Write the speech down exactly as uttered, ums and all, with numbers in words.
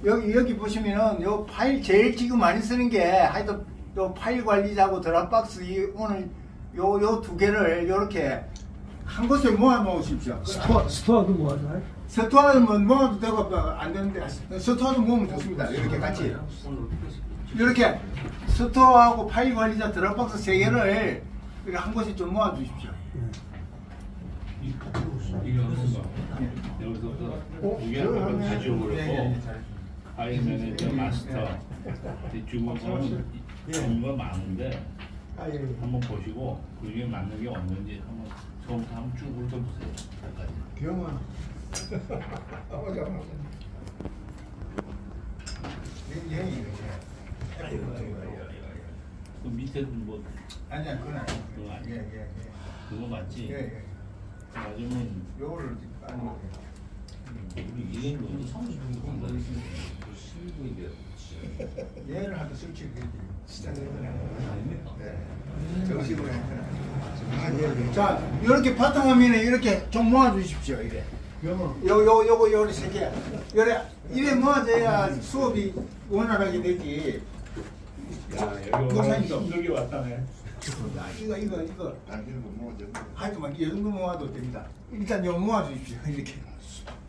여기 여기 보시면은 요 파일 제일 지금 많이 쓰는 게 하여튼 요 파일 관리자고 드랍박스 이 오늘 요 요 두 개를 요렇게 한 곳에 모아 놓으십시오. 스토어 스토어도 모아줘요? 스토어는 모아도 되고 안 되는데 스토어도 모으면 좋습니다. 이렇게 같이 이렇게 스토어하고 파일 관리자 드랍박스 세 개를 이렇게 한 곳에 좀 모아 주십시오. 여기서부터 두개 한번 다 지워버렸고 파일 매니저 마스터 중국어는 종류가 많은데 한번 보시고 그 중에 맞는 게 없는지 한번 처음부터 한번 쭉 훑어보세요. 경아 그 밑에도 뭐 아니야 그건 아니야. 그거 아니야. 예, 예, 예. 그거 맞지? 예, 예. 맞으면 요거를 아니 우리 이게 뭐지? 얘를 하도 설치를 해야 돼요. 네. 정식으로 해야 자, 이렇게 바탕화면에 이렇게 좀 모아주십시오. 이래. 요, 요, 요거, 요리 세 개. 요래, 이래 모아져야 수업이 원활하게 되지. 야, 여기 목사님도. 힘들게 왔다네. 야, 이거, 이거, 이거. 하여튼 막, 이 정도 모아도 됩니다. 일단 요 모아주십시오. 이렇게.